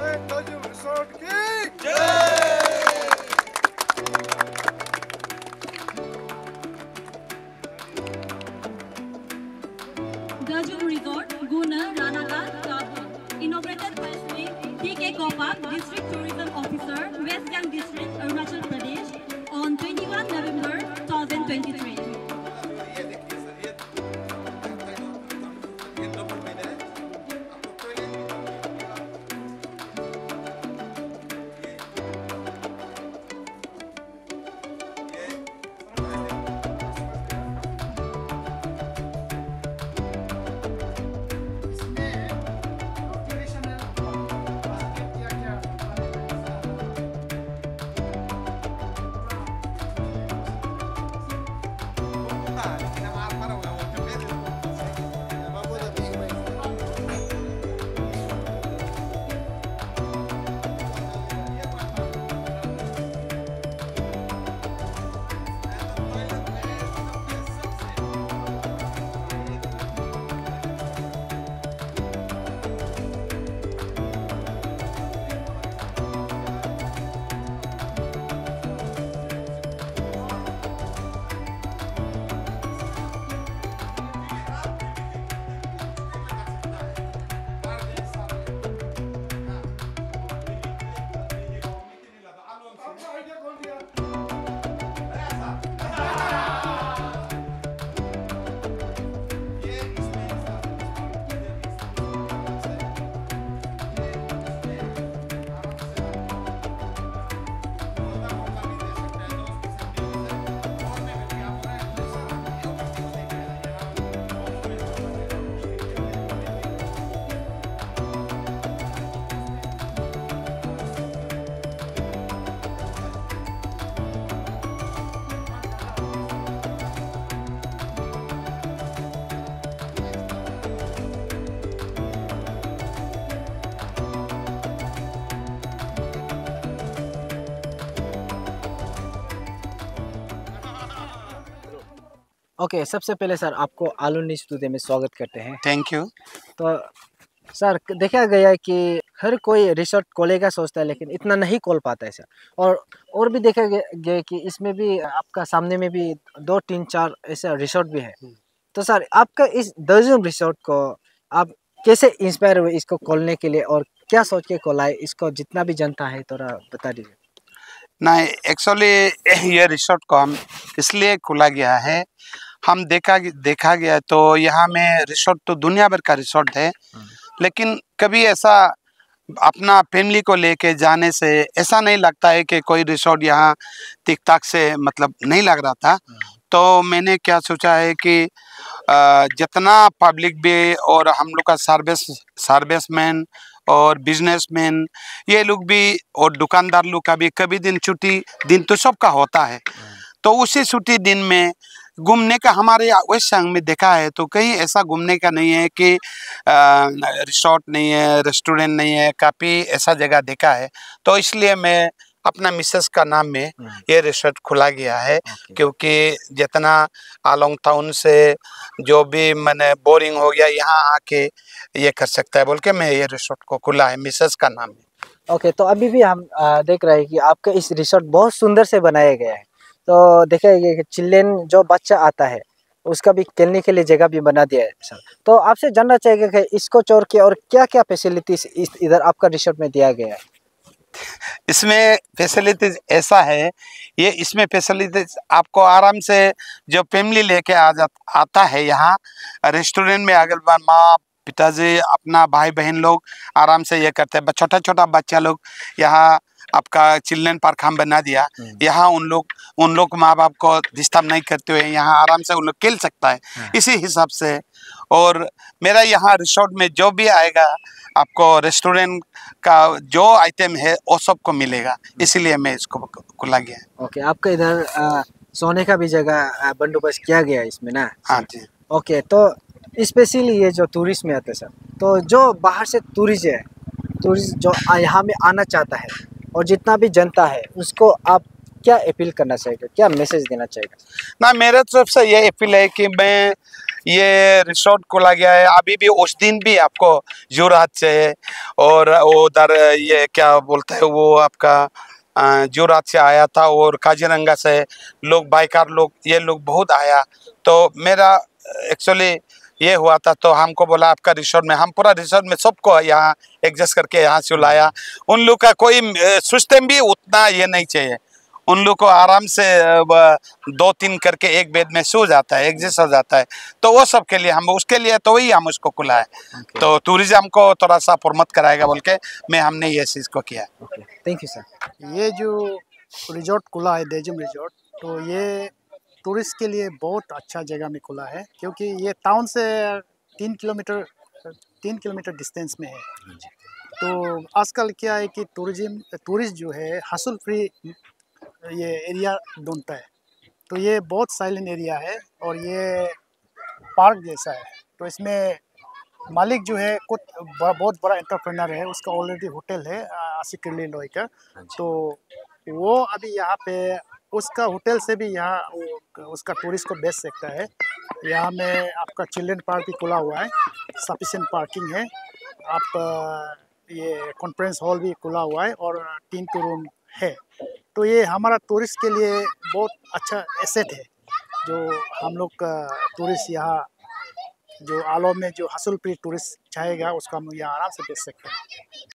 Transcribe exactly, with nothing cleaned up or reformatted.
Tajul resort की जय। Dajum Resort, Guna, Ranaghat, Kabul. Inaugurated by Shri T K Kopak, District Tourism Officer, West Gang District, Arunachal Pradesh, on twenty-first November twenty twenty-three. Okay okay, सबसे पहले sir आपको आलू news today में स्वागत करते हैं। Thank you. तो sir देखा गया है कि हर कोई रिसोर्ट खोलेगा सोचता है, लेकिन इतना नहीं खोल पाता है सर। और और भी देखा गया कि इसमें भी आपका सामने में भी दो तीन चार ऐसे रिसोर्ट भी है। तो सर आपका इस दजम रिसोर्ट को आप कैसे इंस्पायर हुए इसको खोलने के लिए, और क्या सोच के खोला है इसको, जितना भी जनता है थोड़ा बता दीजिए। नहीं, एक्चुअली ये रिसोर्ट को हम इसलिए खोला गया है, हम देखा देखा गया तो यहाँ में रिसोर्ट तो दुनिया भर का रिसोर्ट है, लेकिन कभी ऐसा अपना फैमिली को लेके जाने से ऐसा नहीं लगता है कि कोई रिसोर्ट यहाँ ठीक ठाक से मतलब नहीं लग रहा था। तो मैंने क्या सोचा है कि जितना पब्लिक भी और हम लोग का सर्विस सर्विसमैन और बिजनेसमैन ये लोग भी और दुकानदार लोग का भी कभी दिन छुट्टी दिन तो सबका होता है, तो उसी छुट्टी दिन में घूमने का हमारे वेस्ट सियांग में देखा है तो कहीं ऐसा घूमने का नहीं है कि रिसोर्ट नहीं है, रेस्टोरेंट नहीं है, काफ़ी ऐसा जगह देखा है। तो इसलिए मैं अपना मिसेस का नाम में ये रिसोर्ट खुला गया है, क्योंकि जितना आलोंग टाउन से जो भी मैंने बोरिंग हो गया यहाँ आके ये कर सकता है बोल के मैं ये रिसोर्ट को खुला है, मिसेस का नाम है। ओके okay, तो अभी भी हम आ, देख रहे हैं कि आपका इस रिसोर्ट बहुत सुंदर से बनाया गया है। तो देखा है कि चिल्ड्रेन जो बच्चा आता है उसका भी खेलने के लिए जगह भी बना दिया है सर। तो आपसे जानना चाहिए कि इसको छोड़ के और क्या क्या फैसिलिटीज इस इधर आपका रिसोर्ट में दिया गया है। इसमें फैसिलिटीज ऐसा है, ये इसमें फैसिलिटीज आपको आराम से जो फैमिली लेके आ जा आता है यहाँ रेस्टोरेंट में, अगर माँ पिताजी अपना भाई बहन लोग आराम से ये करते हैं, छोटा छोटा बच्चा लोग यहाँ आपका चिल्ड्रन पार्क हम बना दिया, यहाँ उन लोग उन लोग माँ बाप को डिस्टर्ब नहीं करते हुए यहाँ आराम से उन लोग खेल सकता है इसी हिसाब से। और मेरा यहाँ रिसोर्ट में जो भी आएगा आपको रेस्टोरेंट का जो आइटम है वो सबको मिलेगा, इसीलिए मैं इसको खुला गया। ओके, आपका इधर सोने का भी जगह बंदोबस्त किया गया है इसमें ना? हाँ जी। ओके, तो स्पेशली ये जो टूरिस्ट में आते हैं सर, तो जो बाहर से टूरिस्ट है, टूरिस्ट जो यहाँ में आना चाहता है और जितना भी जनता है उसको आप क्या अपील करना चाहिए, क्या मैसेज देना चाहिए? ना, मेरे तरफ से ये अपील है कि मैं ये रिसोर्ट खोला गया है। अभी भी उस दिन भी आपको जोरहाट से और उधर ये क्या बोलते हैं वो आपका जोरहाट से आया था और काजीरंगा से लोग बाइकर लोग ये लोग बहुत आया। तो मेरा एक्चुअली ये हुआ था तो हमको बोला आपका रिसोर्ट में, हम पूरा रिसोर्ट में सबको यहाँ एडजस्ट करके यहाँ से लाया। उन लोग का कोई सिस्टम भी उतना ये नहीं चाहिए, उन लोग को आराम से दो तीन करके एक बेड में सो जाता है, एडजस्ट हो जाता है। तो वो सब के लिए हम उसके लिए तो वही हम उसको खुला है। okay. तो टूरिज्म को थोड़ा सा प्रमोट कराएगा बोल के मैं हमने ये चीज़ को किया। Thank you sir. ये जो रिजॉर्ट खुला है देजुम रिजॉर्ट, तो ये टूरिस्ट के लिए बहुत अच्छा जगह में खुला है, क्योंकि ये टाउन से तीन किलोमीटर तीन किलोमीटर डिस्टेंस में है। तो आजकल क्या है कि टूरिज्म टूरिस्ट जो है हासुल फ्री ये एरिया ढूंढता है। तो ये बहुत साइलेंट एरिया है और ये पार्क जैसा है। तो इसमें मालिक जो है कुछ बहुत बड़ा एंटरप्रेन्योर है, उसका ऑलरेडी होटल है आशिकिरली लॉय का। तो वो अभी यहाँ पे उसका होटल से भी यहाँ उसका टूरिस्ट को बेच सकता है। यहाँ में आपका चिल्ड्रन पार्क भी खुला हुआ है, सफिशिएंट पार्किंग है। आप ये कॉन्फ्रेंस हॉल भी खुला हुआ है और तीन टू रूम है। तो ये हमारा टूरिस्ट के लिए बहुत अच्छा एसेट है, जो हम लोग का टूरिस्ट यहाँ जो आलो में जो हासुल फ्री टूरिस्ट चाहेगा उसको हम यहाँ आराम से बेच सकते हैं।